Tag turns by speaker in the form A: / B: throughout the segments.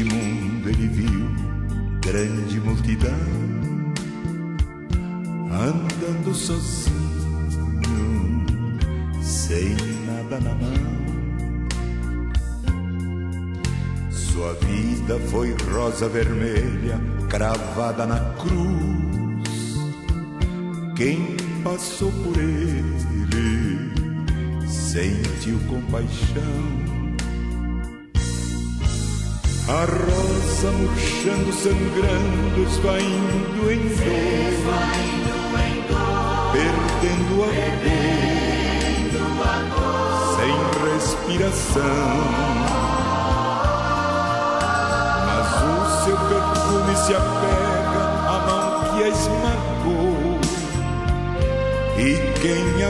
A: Neste mundo ele viu grande multidão andando sozinho, sem nada na mão. Sua vida foi rosa vermelha cravada na cruz. Quem passou por ele sentiu compaixão. A rosa murchando, sangrando, esvaindo em dor, perdendo a cor, sem respiração. Mas o seu perfume se apega à mão que a esmagou, e quem a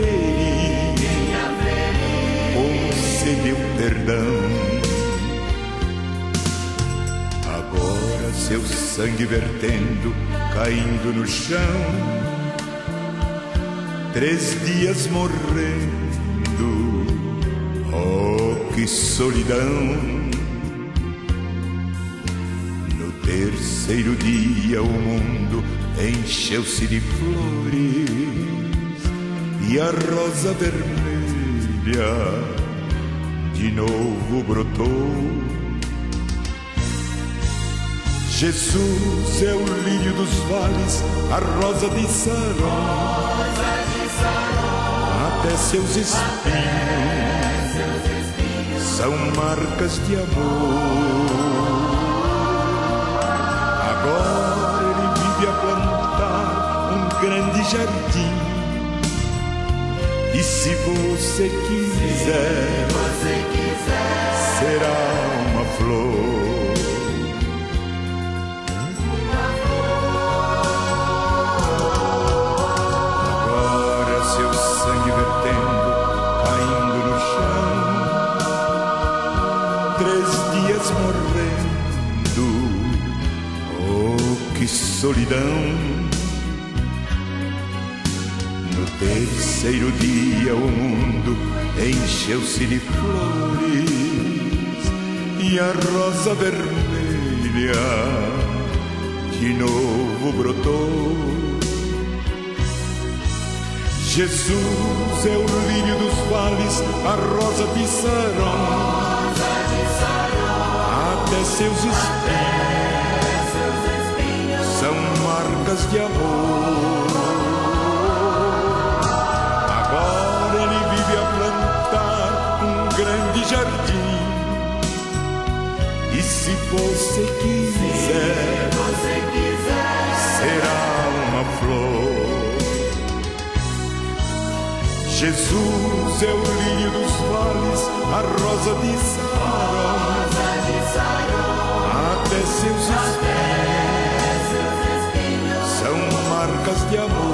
A: feriu concedeu perdão. Seu sangue vertendo, caindo no chão, 3 dias morrendo. Oh, que solidão! No 3º dia o mundo encheu-se de flores e a rosa vermelha de novo brotou. Jesus é o lírio dos vales, a rosa de Saron, até seus espinhos são marcas de amor. Agora ele vive a plantar um grande jardim, e se você quiser, será uma flor. Morrendo, oh, que solidão! No 3º dia o mundo encheu-se de flores e a rosa vermelha de novo brotou. Jesus é o lírio dos vales, a rosa de Saron, até seus espinhos são marcas de amor. Agora ele vive a plantar um grande jardim, e se você quiser, será uma flor. Jesus é o lírio dos vales, a rosa de Saron, até seus espinhos são marcas de amor.